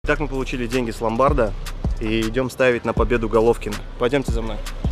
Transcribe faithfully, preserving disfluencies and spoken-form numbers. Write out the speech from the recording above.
Так мы получили деньги с ломбарда и идем ставить на победу Головкина. Пойдемте за мной.